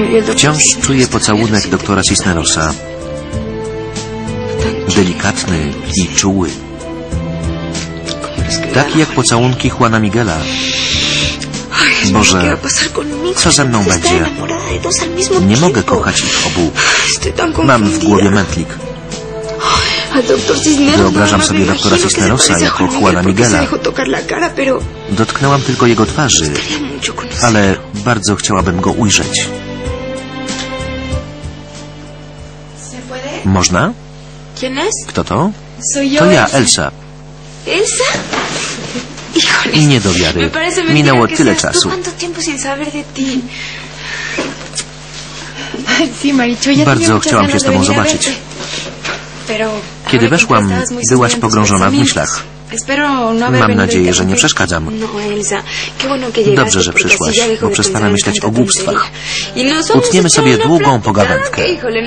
Wciąż czuję pocałunek doktora Cisnerosa. Delikatny i czuły. Taki jak pocałunki Juana Miguela. Boże, co ze mną będzie? Nie mogę kochać ich obu. Mam w głowie mętlik. Wyobrażam sobie doktora Cisnerosa jako Juana Miguela. Dotknęłam tylko jego twarzy, ale bardzo chciałabym go ujrzeć. Można? Kto to? To ja, Elsa. Nie do wiary. Minęło tyle czasu. Bardzo chciałam się z tobą zobaczyć. Kiedy weszłam, byłaś pogrążona w myślach. Mam nadzieję, że nie przeszkadzam. Dobrze, że przyszłaś, bo przestanę myśleć o głupstwach. Utniemy sobie długą pogawędkę.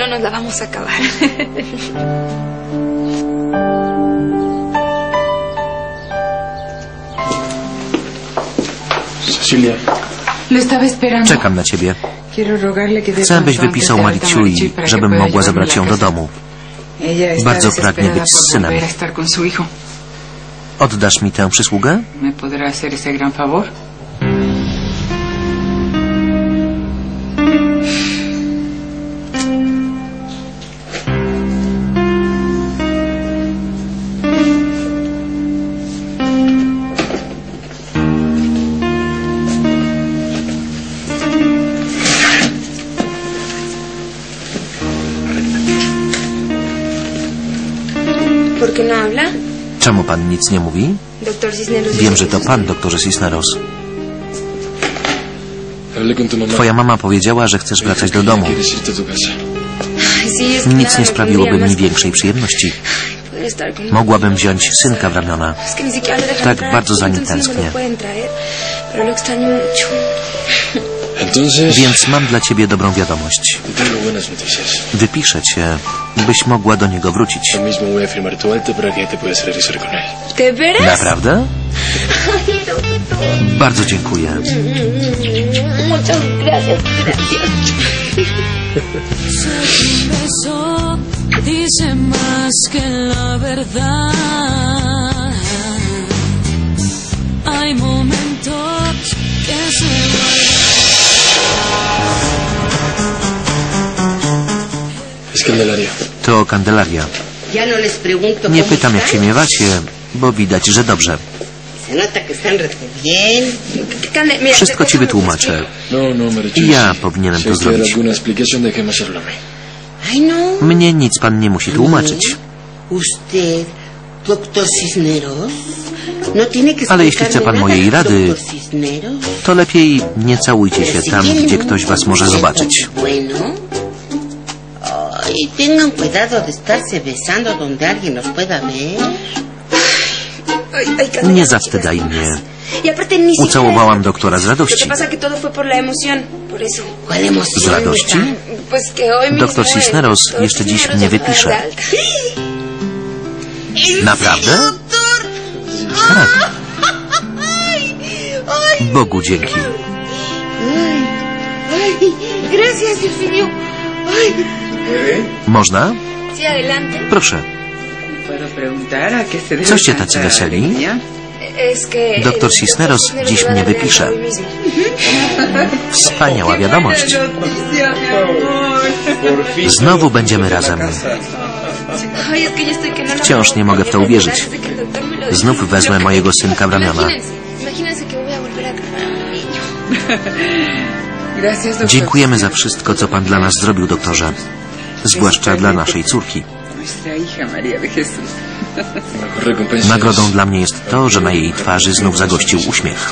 Czekam na ciebie. Chcę, byś wypisał Mariciui, żebym mogła zabrać ją do domu. Bardzo pragnie być z synem. Oddasz mi tę przysługę? Czemu pan nic nie mówi? Wiem, że to pan, doktorze Cisneros. Twoja mama powiedziała, że chcesz wracać do domu. Nic nie sprawiłoby mi większej przyjemności. Mogłabym wziąć synka w ramiona. Tak bardzo za nim tęsknię. Więc mam dla ciebie dobrą wiadomość. Wypiszę cię, byś mogła do niego wrócić. Naprawdę? Bardzo dziękuję. To Candelaria. Nie pytam, jak się miewacie, bo widać, że dobrze. Wszystko ci wytłumaczę. I ja powinienem to zrobić. Mnie nic pan nie musi tłumaczyć. Ale jeśli chce pan mojej rady, to lepiej nie całujcie się tam, gdzie ktoś was może zobaczyć. Y tengan cuidado de estarse besando donde alguien nos pueda ver. Nie zawstydaj mnie. Ucałowałam doktora z radości. Z radości? Doktor Cisneros jeszcze dziś mnie wypisze. Naprawdę? Tak. Bogu dzięki. Można? Proszę. Coście tacy weseli? Doktor Cisneros dziś mnie wypisze. Wspaniała wiadomość. Znowu będziemy razem. Wciąż nie mogę w to uwierzyć. Znów wezmę mojego synka w ramiona. Dziękujemy za wszystko, co pan dla nas zrobił, doktorze. Zwłaszcza dla naszej córki. Nagrodą dla mnie jest to, że na jej twarzy znów zagościł uśmiech.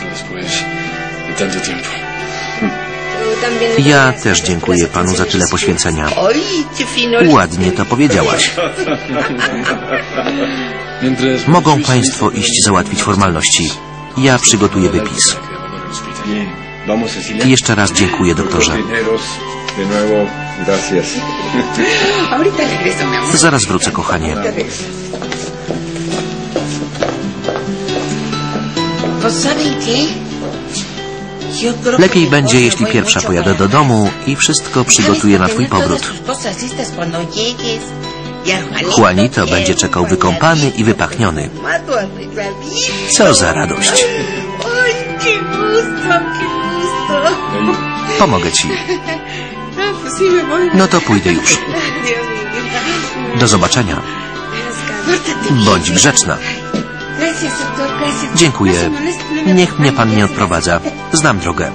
Ja też dziękuję panu za tyle poświęcenia. Ładnie to powiedziałaś. Mogą państwo iść załatwić formalności. Ja przygotuję wypis. I jeszcze raz dziękuję, doktorze. Zaraz wrócę, kochanie. Lepiej będzie, jeśli pierwsza pojadę do domu i wszystko przygotuję na twój powrót. Juanito będzie czekał wykąpany i wypachniony. Co za radość. Pomogę ci. No to pójdę już. Do zobaczenia. Bądź grzeczna. Dziękuję. Niech mnie pan nie odprowadza. Znam drogę.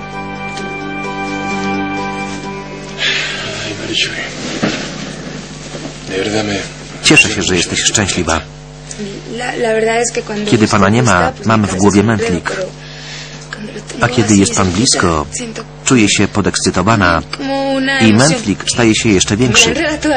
Cieszę się, że jesteś szczęśliwa. Kiedy pana nie ma, mam w głowie mętlik. A kiedy jest pan blisko, czuję się podekscytowana i mętlik staje się jeszcze większy.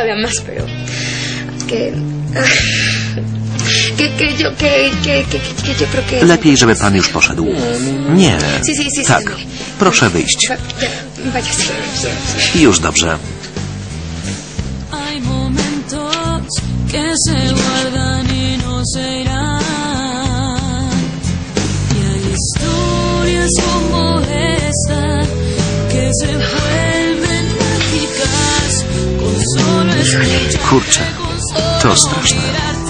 Lepiej, żeby pan już poszedł. Nie. Tak. Proszę wyjść. Już dobrze. Kurczę, to straszne.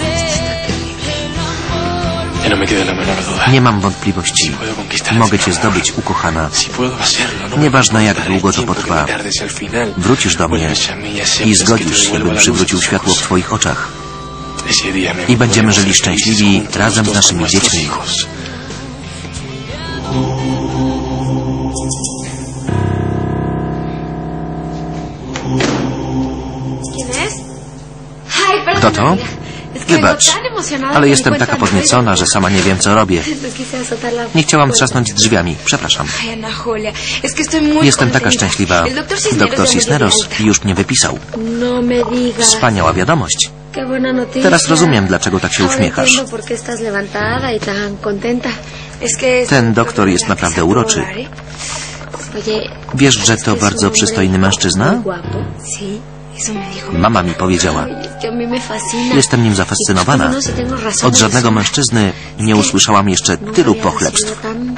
Nie mam wątpliwości. Mogę cię zdobyć, ukochana. Nieważne, jak długo to potrwa. Wrócisz do mnie i zgodzisz się, bym przywrócił światło w twoich oczach. I będziemy żyli szczęśliwi razem z naszymi dziećmi. Kto to? Wybacz, ale jestem taka podniecona, że sama nie wiem, co robię. Nie chciałam trzasnąć drzwiami. Przepraszam. Jestem taka szczęśliwa. Doktor Cisneros już mnie wypisał. Wspaniała wiadomość. Teraz rozumiem, dlaczego tak się uśmiechasz. Ten doktor jest naprawdę uroczy. Wiesz, że to bardzo przystojny mężczyzna? Mama mi powiedziała. Jestem nim zafascynowana. Od żadnego mężczyzny nie usłyszałam jeszcze tylu pochlebstw.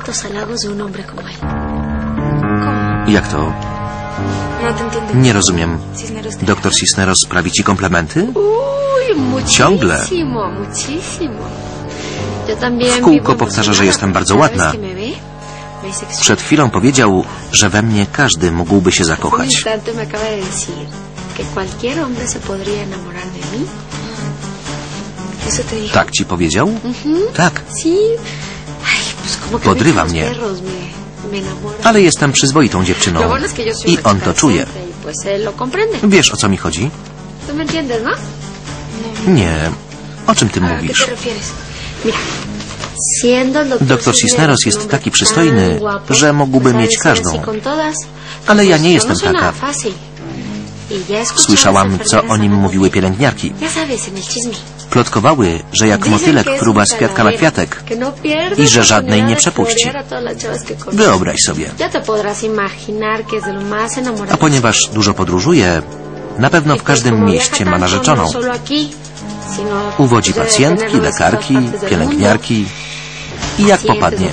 Jak to? Nie rozumiem. Doktor Cisneros sprawi ci komplementy? Ciągle. W kółko powtarza, że jestem bardzo ładna. Przed chwilą powiedział, że we mnie każdy mógłby się zakochać. Tak ci powiedział? Tak. Podrywa mnie. Ale jestem przyzwoitą dziewczyną. I on to czuje. Wiesz, o co mi chodzi? Nie. O czym ty mówisz? Doktor Cisneros jest taki przystojny, że mógłby mieć każdą. Ale ja nie jestem taka. Słyszałam, co o nim mówiły pielęgniarki. Plotkowały, że jak motylek fruwa z kwiatka na kwiatek i że żadnej nie przepuści. Wyobraź sobie. A ponieważ dużo podróżuje, na pewno w każdym mieście ma narzeczoną. Uwodzi pacjentki, lekarki, pielęgniarki i jak popadnie.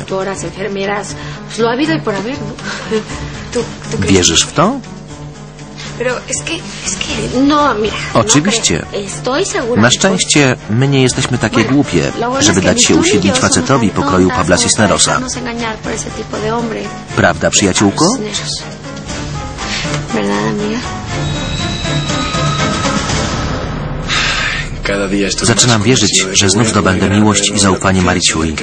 Wierzysz w to? Oczywiście. Na szczęście my nie jesteśmy takie głupie, żeby dać się usiedlić facetowi pokroju Pabla Cisnerosa. Prawda, przyjaciółko? Zaczynam wierzyć, że znów zdobędę miłość i zaufanie Marichuy.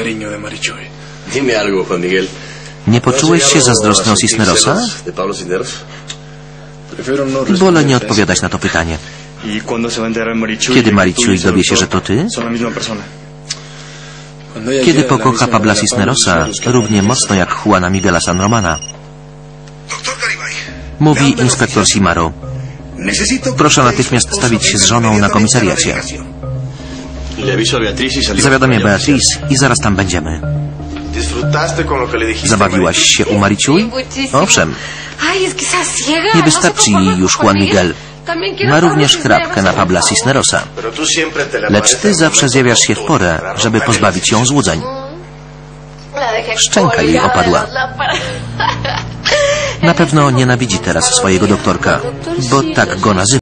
Nie poczułeś się zazdrosny o Cisnerosa? Wolę nie odpowiadać na to pytanie. Kiedy Marichuy dowie się, że to ty? Kiedy pokocha Pabla Cisnerosa równie mocno jak Juana Miguela San Romana. Mówi inspektor Simaro. Proszę natychmiast stawić się z żoną na komisariacie. Zawiadomię Beatriz i zaraz tam będziemy. Zabawiłaś się u Marichuy? Owszem. Nie wystarczy jej już Juan Miguel. Ma również chrapkę na Pabla Cisnerosa. Lecz ty zawsze zjawiasz się w porę, żeby pozbawić ją złudzeń. Szczęka jej opadła. Na pewno nienawidzi teraz swojego doktorka, bo tak go nazywa.